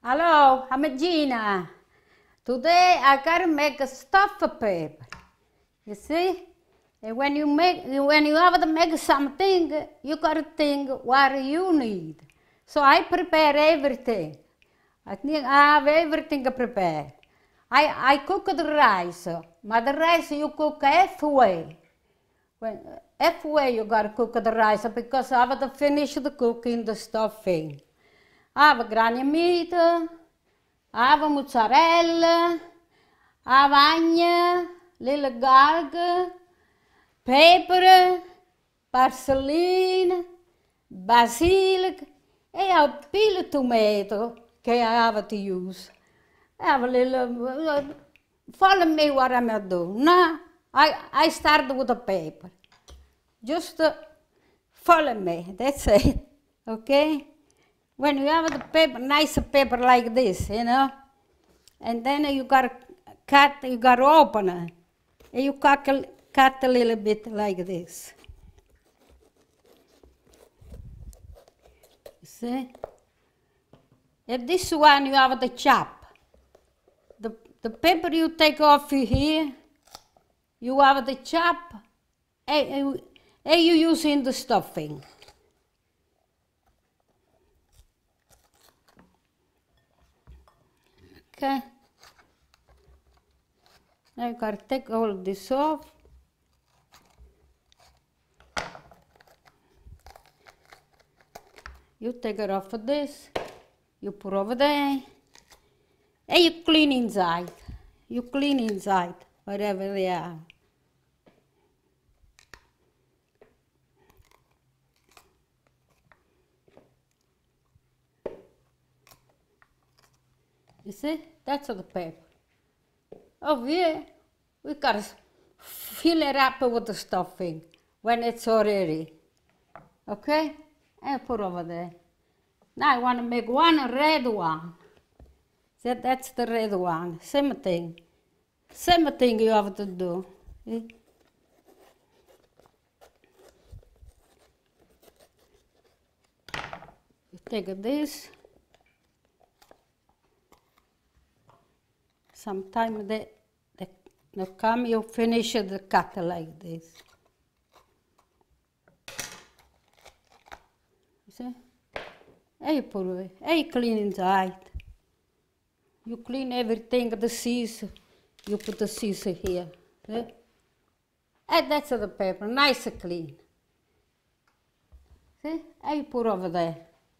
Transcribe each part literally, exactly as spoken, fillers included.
Hello, I'm Gina. Today I gotta make a stuffed pepper. You see? And when you make, when you have to make something, you gotta think what you need. So I prepare everything. I think I have everything prepared. I, I cook the rice, but the rice you cook halfway. When, halfway you gotta cook the rice because I have to finish the cooking, the stuffing. I have granny meat, I have mozzarella, I have onion, little garlic, pepper, parsley, basil, and a peel tomato that I have to use. I have a little, follow me what I'm going to do. Now, I, I start with the pepper. Just uh, follow me, that's it, okay? When you have the paper, nice paper like this, you know, and then you gotta cut, you gotta open it, and you cut, cut a little bit like this. You see? And this one you have to chop. The, the paper you take off here, you have to chop, and, and you use in the stuffing. Okay. Now you gotta take all of this off. You take it off of this, you put over there, and you clean inside. You clean inside, whatever they are. You see, that's the paper. Over here, we gotta fill it up with the stuffing when it's already. Okay? And put over there. Now I want to make one red one. So that's the red one. Same thing. Same thing you have to do. See? You take this. Sometimes they, they, they come, you finish the cut like this. You see? And you put it, and you clean inside. You clean everything, the seeds, you put the seeds here. See? And that's the paper, nice and clean. See? And you put over there.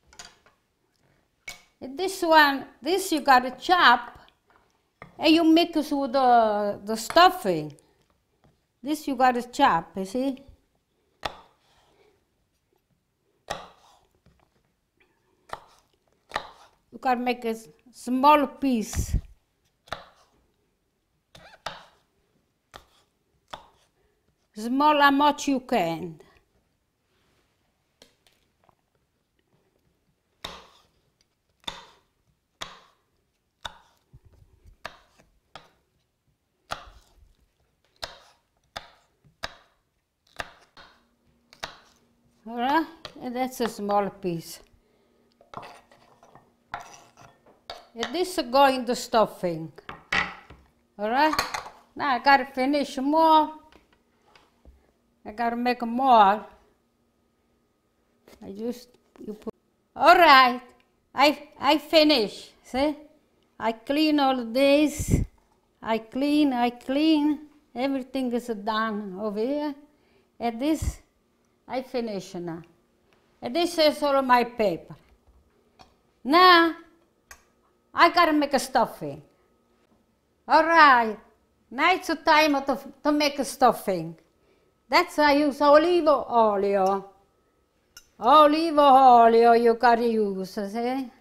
And this one, this you gotta chop. And you mix with the, the stuffing. This you gotta chop, you see? You gotta make a small piece. Small how much you can. All right, and that's a small piece. And this go in the stuffing. All right, now I gotta finish more. I gotta make more. I just, you put, all right, I, I finish, see? I clean all this. I clean, I clean. Everything is done over here. And this, I finish now. And this is all my paper. Now, I gotta make a stuffing. All right, now it's time to, to make a stuffing. That's I use olive oil. Olive oil you gotta use, see?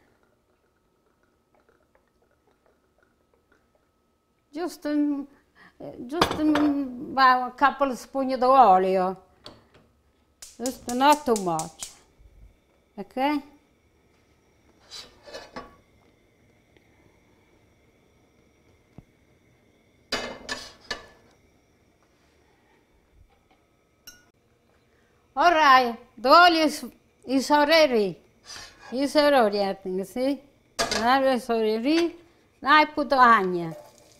Just, um, just um, a couple of spoons of oil. Just not too much, okay? All right, the oil is, is already, is already, I think, see? Now this already. Now I put the onion.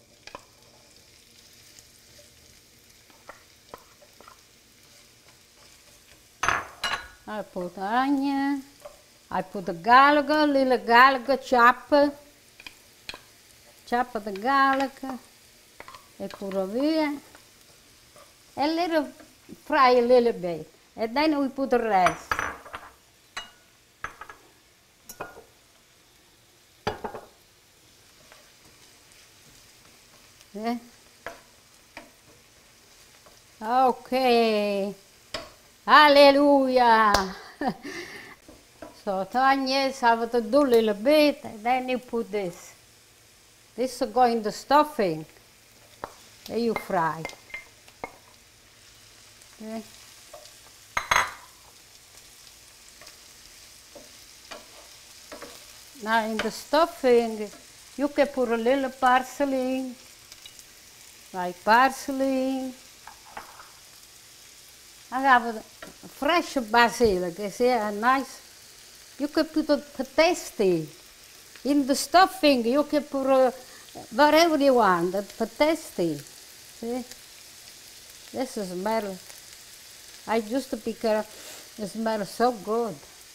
I put the onion. I put the garlic, little garlic chop. Chop the garlic. I put it via. A little, fry a little bit. And then we put the rest. Yeah. Okay. Hallelujah. So onions, I have to do a little bit, and then you put this. This is going the stuffing. Then you fry. Okay. Now in the stuffing, you can put a little parsley, like parsley. I have a fresh basil, you see, a nice. You can put a Petitti. In the stuffing, you can put a, whatever you want, a Petitti. See? This smells. I just pick it up. It smells so good.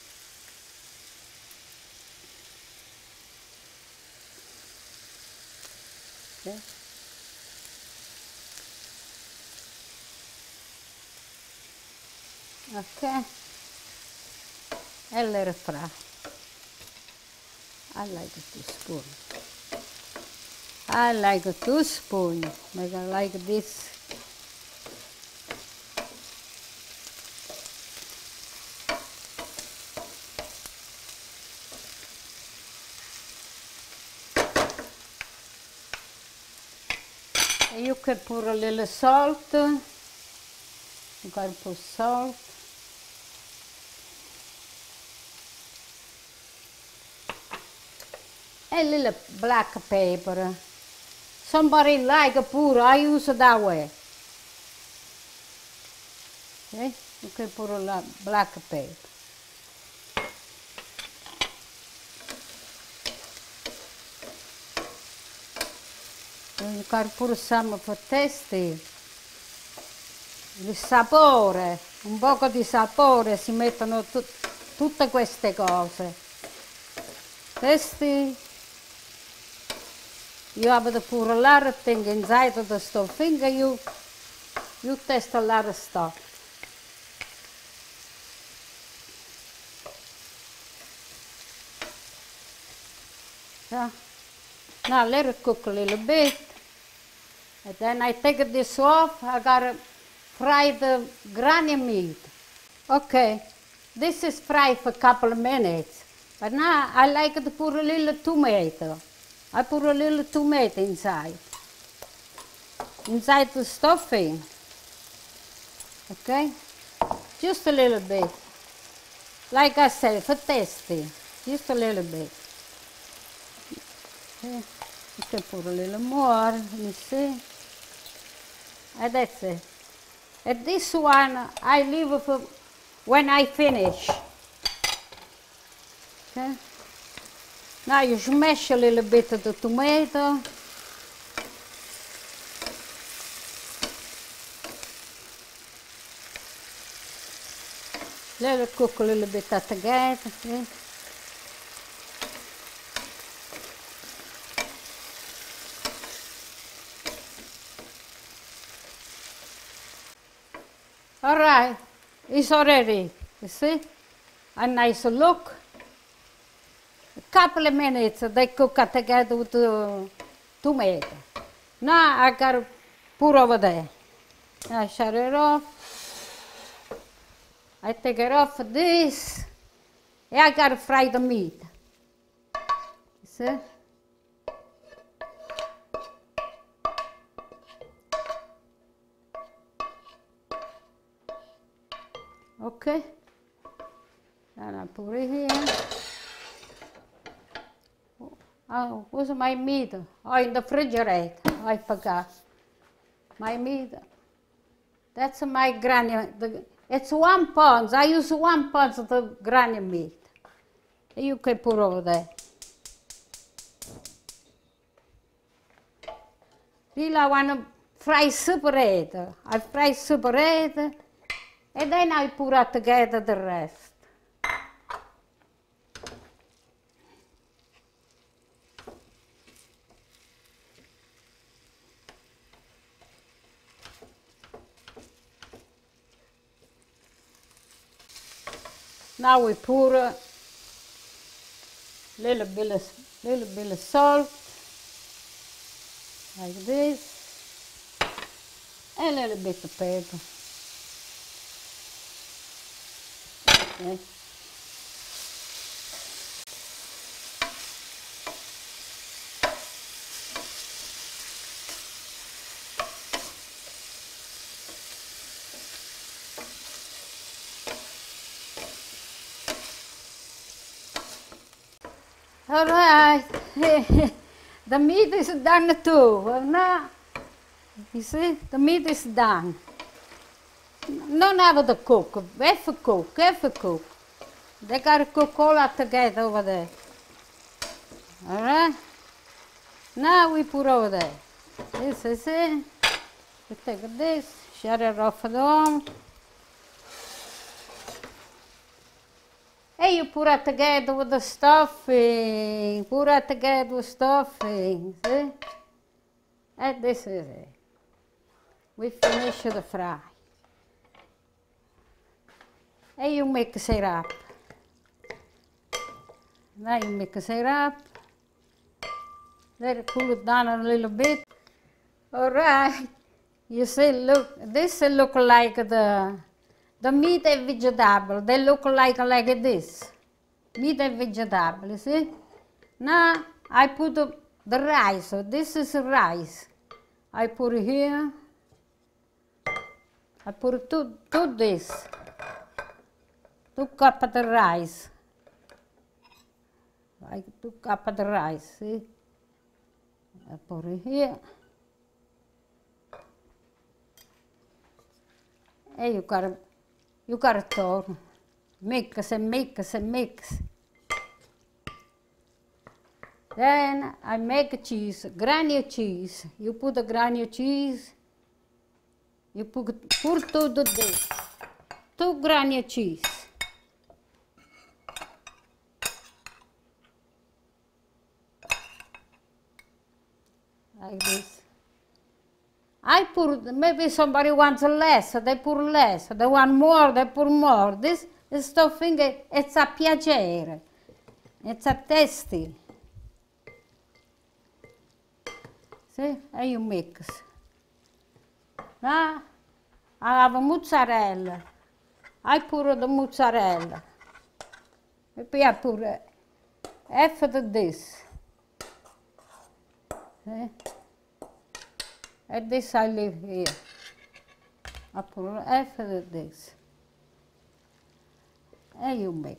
Okay. Okay. And let it fry. I like a teaspoon. I like a teaspoon. Make it like this. And you can put a little salt. You can put salt. A little black pepper. Somebody like a pure, I use it that way. Okay, you can put a lot black pepper. And you can put some for tasty. Il sapore, un poco di sapore, si mettono tut tutte queste cose. Tasty. You have to put a lot of things inside of the stuffing. You, you taste a lot of stuff. So, now let it cook a little bit. And then I take this off. I gotta fry the granny meat. Okay, this is fried for a couple of minutes. But now I like to put a little tomato. I put a little tomato inside, inside the stuffing, okay? Just a little bit. Like I said, for tasty, just a little bit. Okay. You can put a little more, let me see. And that's it. And this one, I leave for when I finish. Okay? Now you smash a little bit of the tomato. Let it cook a little bit at the gas. Okay? All right, it's already, you see? A nice look. A couple of minutes they cook it together with the tomato. Now I gotta put over there. I shut it off. I take it off of this. And I gotta fry the meat. You see? Okay. And I put it here. Oh, where's my meat? Oh, in the refrigerator. I forgot. My meat. That's my granny. The, it's one pound. I use one pound of the granny meat. You can put over there. Really, I want to fry separate. I fry separate, and then I put it together the rest. Now we pour a little bit of, little bit of salt, like this, and a little bit of pepper. Okay. All right, the meat is done too. Now, you see, the meat is done. Don't have to cook, have to cook, have to cook. They got to cook all that together over there. All right, now we put over there. This is it. We take this, shut it off the arm. And you put it together with the stuffing, put it together with stuffing, see? And this is it. We finish the fry. And you make a syrup. Now you make a syrup. Let it cool it down a little bit. All right. You see, look, this look like the The meat and vegetable, they look like, like this. Meat and vegetable, you see? Now I put the, the rice, so this is rice. I put it here. I put two, two this. Two cup of the rice. Like two cup of the rice, see? I put it here. And you gotta You got to turn, mix and mix and mix. Then I make cheese, granule cheese. You put the granule cheese, you put, put two of this, two granule cheese. Like this. I put, maybe somebody wants less, they put less. They want more, they put more. This, this stuffing, it's a piacere. It's a tasty. See, and you mix. Now, I have a mozzarella. I put the mozzarella. Maybe I put half of this. See? And this I leave here. I put half of this. And you mix.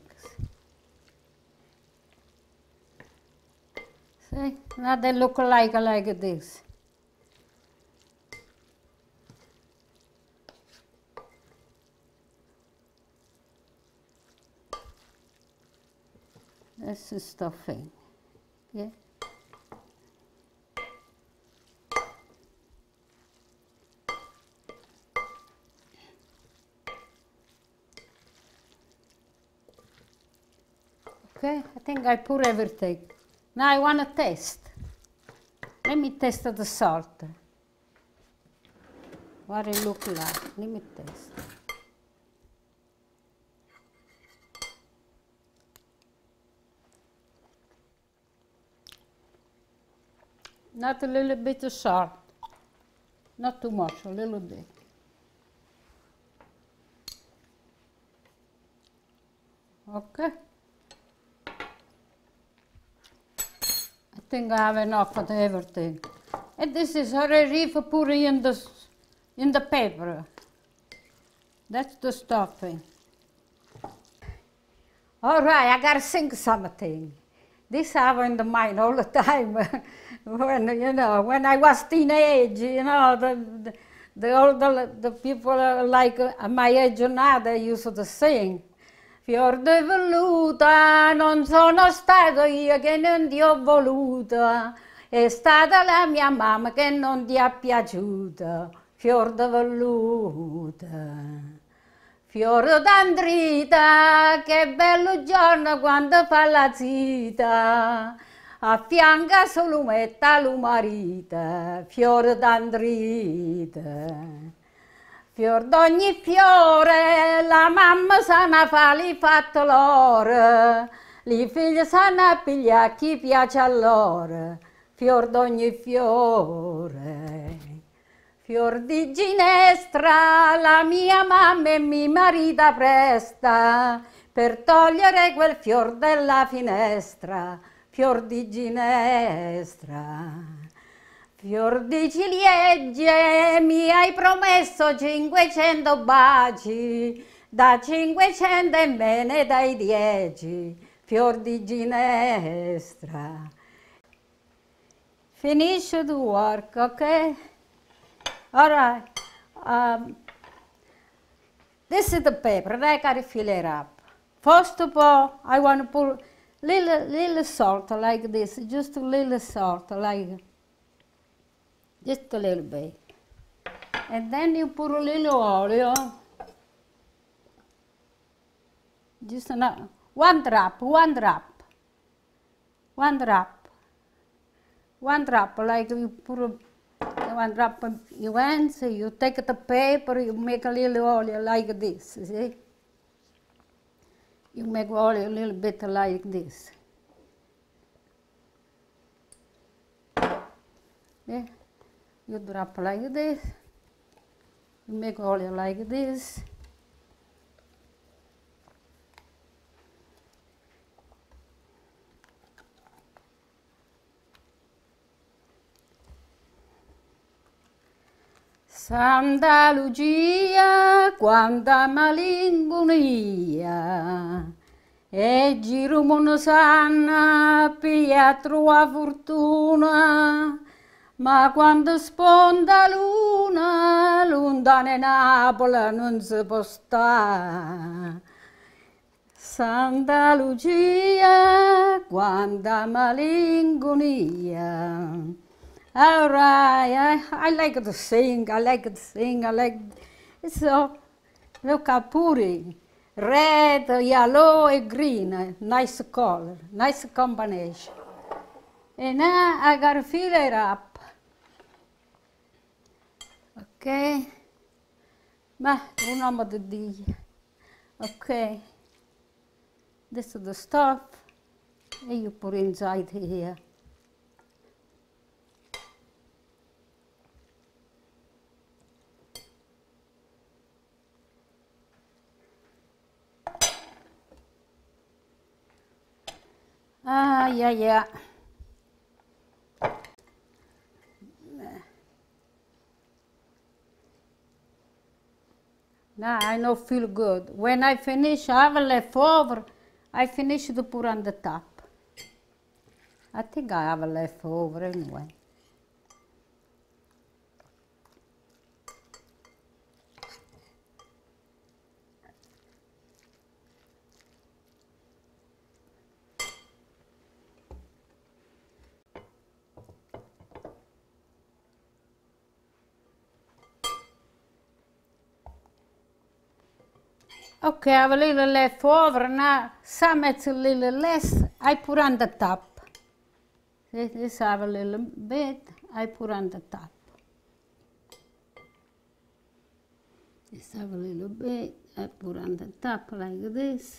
See? Now they look like, like this. This is stuffing. Yeah. Okay, I think I put everything. Now I want to taste. Let me taste the salt. What it look like. Let me taste. Not a little bit of salt. Not too much, a little bit. Okay. I think I have enough of everything. And this is already for putting in the, in the paper. That's the stuffing. All right, I gotta sing something. This I have in the mind all the time. when, you know, when I was teenage, you know, the, the, the older the people like uh, my age now, they used to sing. Fior de veluta, non sono stato io che non ti ho voluta, è stata la mia mamma che non ti è piaciuta, fior di velluta. Fior d'andrita, che bello giorno quando fa la zita, affianca solumetta l'umarita, fior d'andrita. Fior d'ogni fiore, la mamma sana fa li fatto loro, li figli sanno pigliare chi piace a loro, fior d'ogni fiore. Fior di ginestra, la mia mamma e mia marita presta, per togliere quel fior dalla finestra, fior di ginestra. Fior di ciliegie, mi hai promesso cinquecento baci, da cinquecento e me ne dai dieci, fior di ginestra. Finish the work, okay? All right. Um, this is the paper, and I gotta fill it up. First of all, I want to put little, little salt like this, just a little salt, like just a little bit. And then you put a little oil, just enough, one drop, one drop, one drop, one drop, like you put a, one drop of your hands, you take the paper, you make a little oil like this, see? You make oil a little bit like this. Yeah. You drop like this, you make oil like this. Santa Lucia, quanta malinconia, e giro mondo sanna, pia trova fortuna, ma quando sponda luna, lontana in Napoli non si può stare. Santa Lucia, quanta malinconia. All right, I, I like to sing, I like to sing, I like, so, look at puri, red, yellow, and green, nice color, nice combination. And now I gotta fill it up. Okay, ma un uomo di Dio. Okay, this is the stuff, and you put inside here. Ah, yeah, yeah. Now I know feel good. When I finish, I have a leftover, I finish to put on the top. I think I have a leftover anyway. Okay, I have a little left over now. Some it's a little less, I put on the top. See, this I have a little bit, I put on the top. This I have a little bit, I put on the top like this.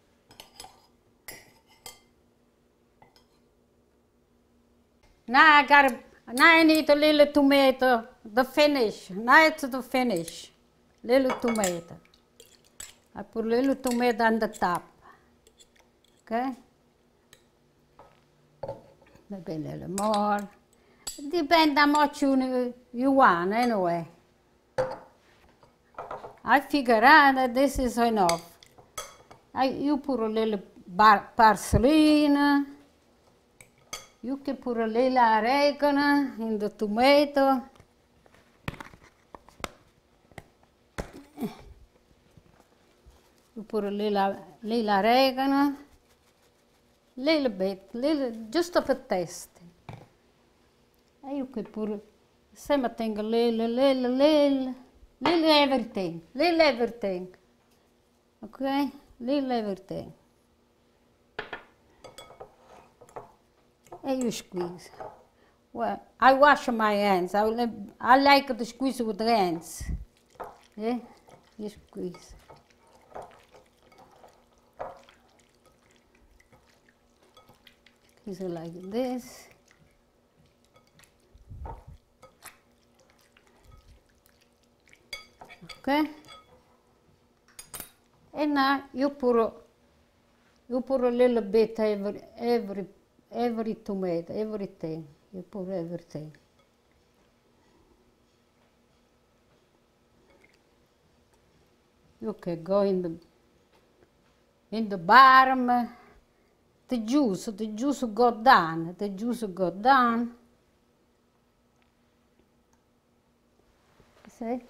Now I got, now I need a little tomato, the finish. Now it's the finish, little tomato. I put a little tomato on the top, okay? Maybe a little more. Depends how much you, you want, anyway. I figure out that this is enough. I, you put a little bar, parsley in. You can put a little oregano in the tomato. You put a little, little oregano, little bit, little, just of a taste. And you can put something a little, little, little, little everything, little everything. Okay, little everything. And you squeeze. Well, I wash my hands. I, I like to squeeze with the hands. Yeah, you squeeze. Squeeze it like this. Okay. And now you put you put a little bit every every every tomato, everything. You put everything. You can go in the in the bottom. The juice, the juice go down. The juice go down. See?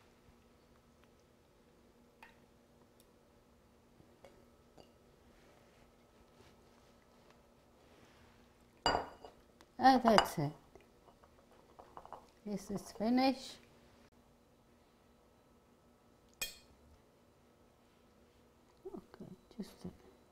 And that's it. This is finished. Okay, just a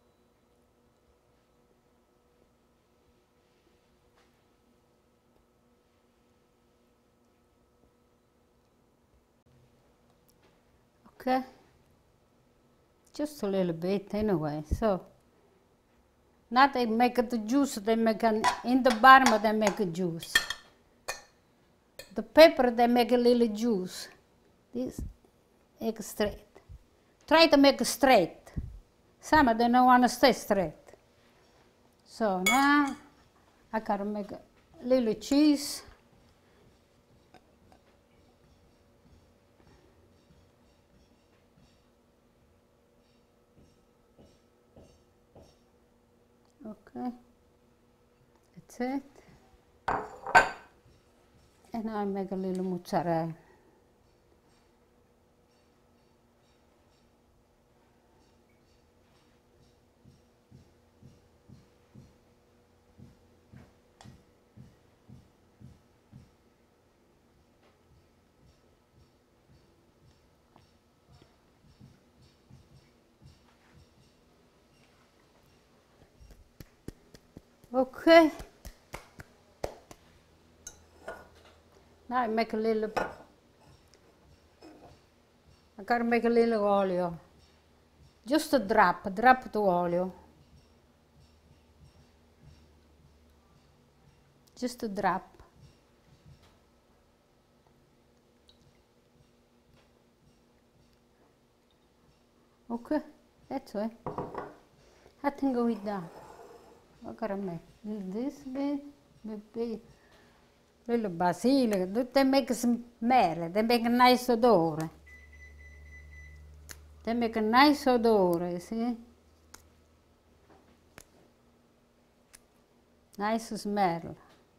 okay. Just a little bit anyway, so. Now they make the juice, they make an, in the bottom they make a juice. The pepper they make a little juice. This, make straight. Try to make it straight. Some of them don't want to stay straight. So now I gotta make a little cheese. Okay, that's it. And now I make a little mozzarella. Okay. Now I make a little, I gotta make a little oil. Just a drop, a drop of oil. Just a drop. Okay, that's it. I think we're done. I gotta make this bit, bit, little basil. They make smell. They make a nice odor. They make a nice odor. See? Nice smell.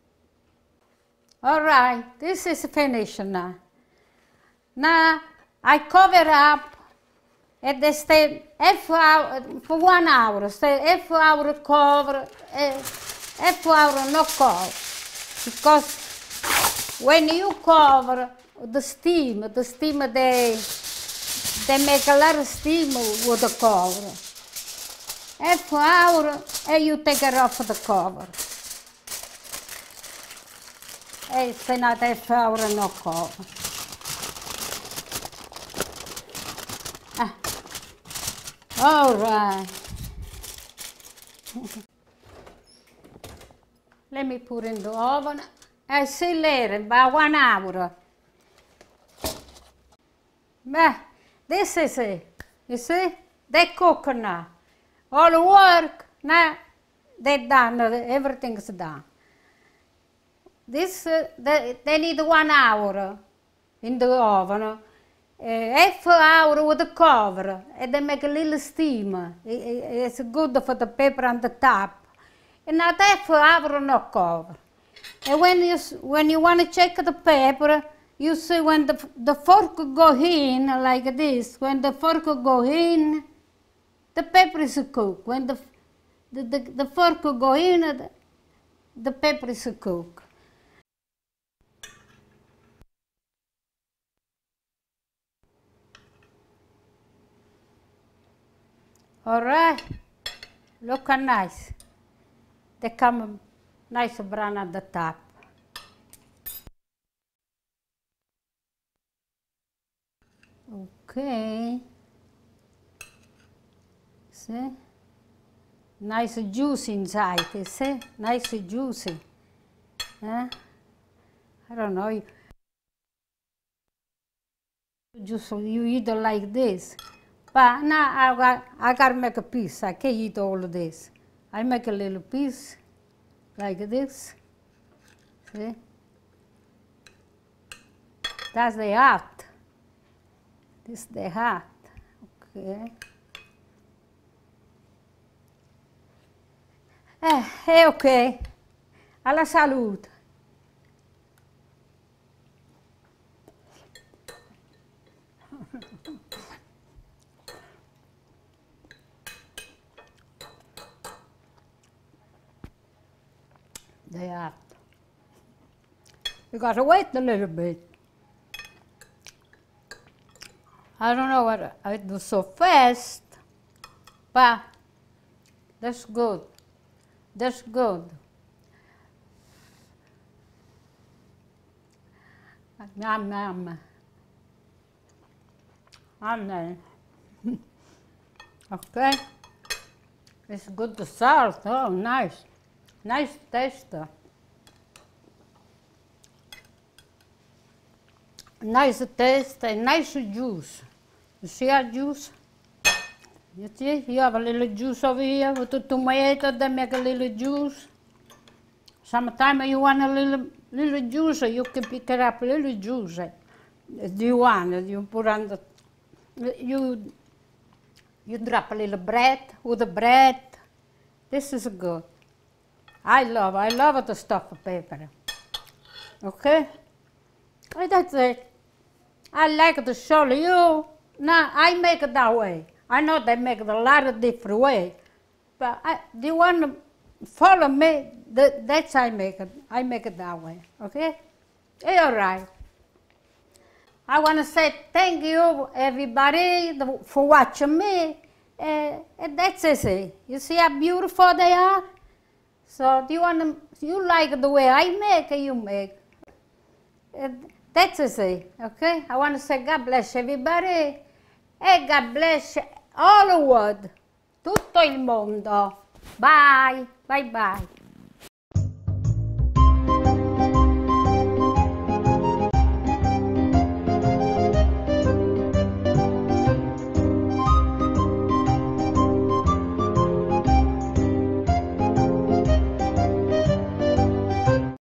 All right, this is finished now. Now I cover up. And they stay half hour, for one hour, stay half hour cover, half hour no cover. Because when you cover the steam, the steam they, they make a lot of steam with the cover. Half hour and you take it off the cover. And stay not half hour no cover. All right. Let me put in the oven. I see later, about one hour. But this is it. You see? They cook now. All the work, now they're done. Everything's done. This, uh, they, they need one hour in the oven. Uh, half hour with the cover, and they make a little steam. It, it, it's good for the pepper on the top. And not half hour no cover. And when you when you want to check the pepper, you see when the the fork go in like this. When the fork go in, the pepper is cooked. When the the, the, the fork go in, the, the pepper is cooked. All right. Look how nice. They come nice brown at the top. Okay. See? Nice juice inside, you see? Nice juicy. Eh? I don't know. Just you eat it like this. But now I got, I got to make a piece. I can't eat all of this. I make a little piece like this. See? That's the heart. This is the heart. Okay. Eh, è ok. Alla salute. They are. You gotta wait a little bit. I don't know what I do so fast, but that's good. That's good. Yum, yum. Yum. Okay. It's good to salt. Oh, nice. Nice taste. Nice taste and nice juice. You see our juice? You see, you have a little juice over here with the tomato, they make a little juice. Sometimes you want a little, little juice, you can pick it up a little juice. Do you want it? You put on the, you, you drop a little bread with the bread. This is good. I love, I love the stuffed pepper. Okay? And that's it. I like to show you. Now, I make it that way. I know they make it a lot of different ways, but I, do you want to follow me? That, that's how I make it. I make it that way, okay? Hey, all right. I want to say thank you, everybody, for watching me. Uh, and that's it. You see how beautiful they are? So, do you want to, you like the way I make, you make. Uh, that's it, okay? I want to say God bless everybody. E God bless all the world, tutto il mondo. Bye, bye bye.